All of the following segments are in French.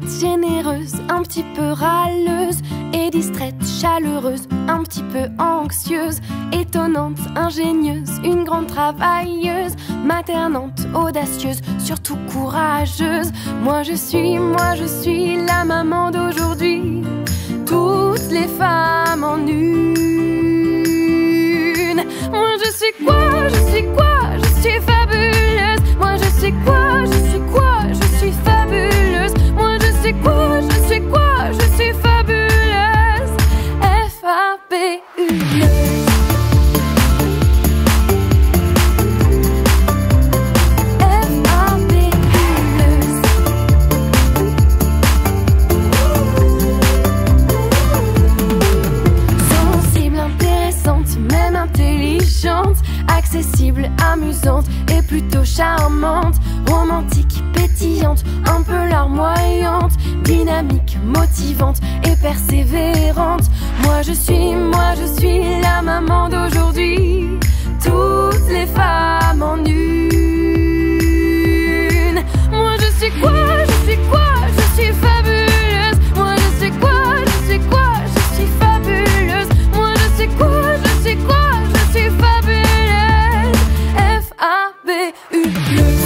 généreuse, un petit peu râleuse, et distraite, chaleureuse, un petit peu anxieuse, étonnante, ingénieuse, une grande travailleuse, maternante, audacieuse, surtout courageuse. Moi je suis la maman d'aujourd'hui, toutes les femmes en une. Moi je suis quoi? Je suis quoi? Je suis fabuleuse. Moi je suis quoi? Je suis quoi? Je suis fabuleuse. Moi je suis quoi? Je suis quoi? Je suis fabuleuse. F-A-B-U-leuse. F-A-B-U-leuse. Sensible, intéressante, même intelligente, accessible, amusante et plutôt charmante, romantique, pétillante, un peu larmoyante, dynamique, motivante et persévérante. Moi je suis la maman d'aujourd'hui, toutes les femmes en une. Moi je suis quoi? Je suis quoi? Je suis fabuleuse. Moi je suis quoi? Je suis quoi? Je suis fabuleuse. Moi je suis quoi? Je suis quoi? Je suis fabuleuse. F-A-B-U-leuse.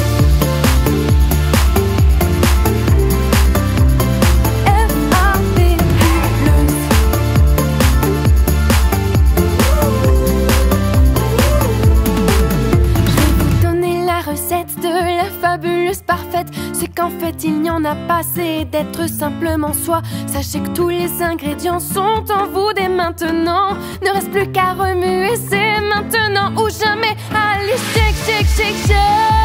Fabuleuse, parfaite, c'est qu'en fait il n'y en a pas assez d'être simplement soi. Sachez que tous les ingrédients sont en vous dès maintenant. Ne reste plus qu'à remuer, c'est maintenant ou jamais. Allez, shake, shake, shake, shake.